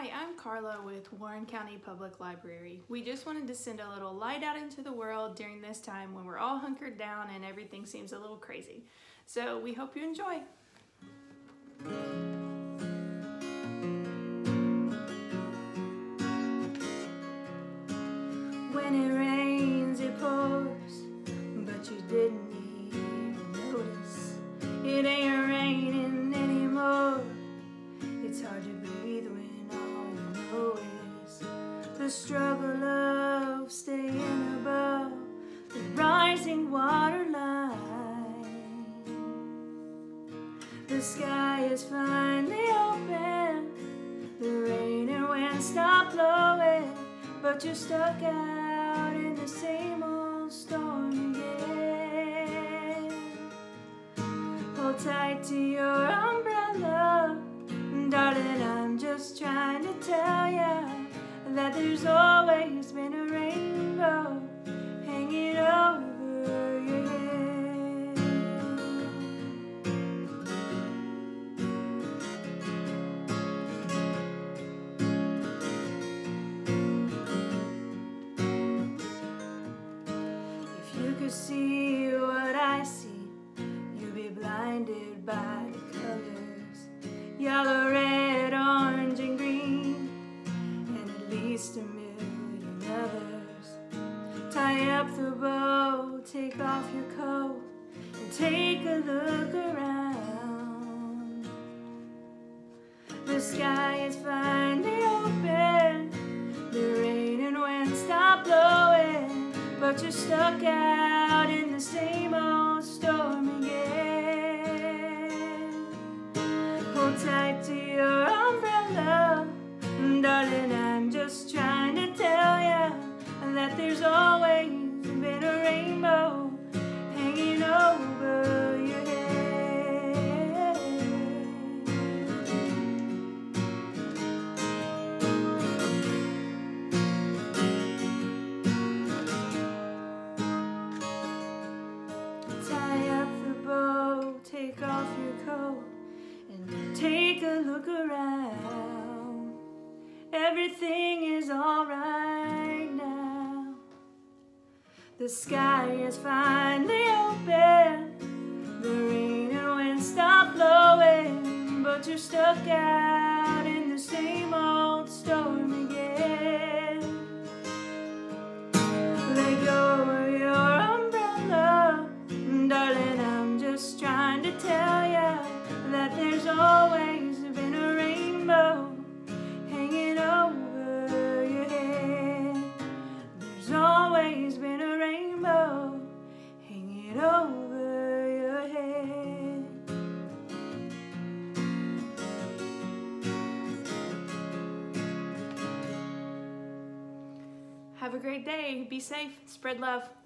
Hi, I'm Carla with Warren County Public Library. We just wanted to send a little light out into the world during this time when we're all hunkered down and everything seems a little crazy. So we hope you enjoy. When it rains, it pours, but you didn't even notice. It ain't raining anymore. It's hard to breathe when all you know is the struggle of staying above the rising water line. The sky is finally open, the rain and wind stop blowing, but you're stuck out in the same old storm again. Hold tight to your umbrella, darling, I'm just trying to tell ya that there's always been a rainbow hanging over your head. If you could see what I see, you'd be blinded by the colors, yellow, red, orange, and green, and at least a million others. Tie up the bow, take off your coat, and take a look around. The sky is finally open, the rain and wind stop blowing, but you're stuck out in the same old storm again. Hold tight to your umbrella, darling, I'm just trying to tell ya that there's always been a rainbow hanging over your head. Tie up the bow, take off your coat, and take a look around. Everything is alright now. The sky is finally open, the rain and wind stop blowing, but you're stuck out in the same old storm again. Let go of your umbrella, darling, I'm just trying to tell ya that there's always been a rainbow hanging over your head. There's always been a rainbow hanging over your head. Have a great day. Be safe. Spread love.